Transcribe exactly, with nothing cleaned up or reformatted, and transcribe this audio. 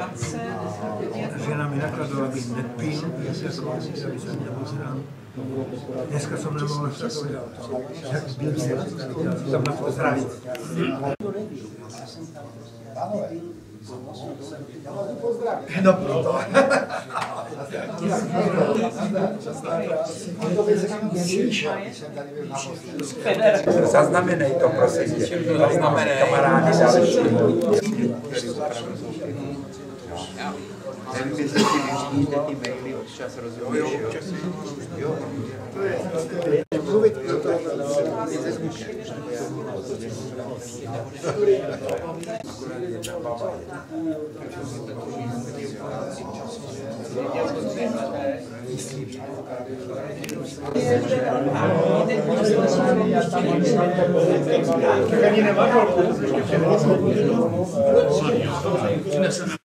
Žena mi nakladala, aby nepil, jestli jako vlastně, aby se nepozrám. Dneska jsem nemohl vstát, jak byl jsem, já jsem tam na to zdravit. No proto. Zaznamenej to, prosím tě. Zaznamenej. Kamarádi další. Nevím, jestli si vyřídíte ty maily občas, rozumíš, jo? Jo. Mluvit pro to, se zvučně. Akorát jedna baba Tak ani nemá kolku.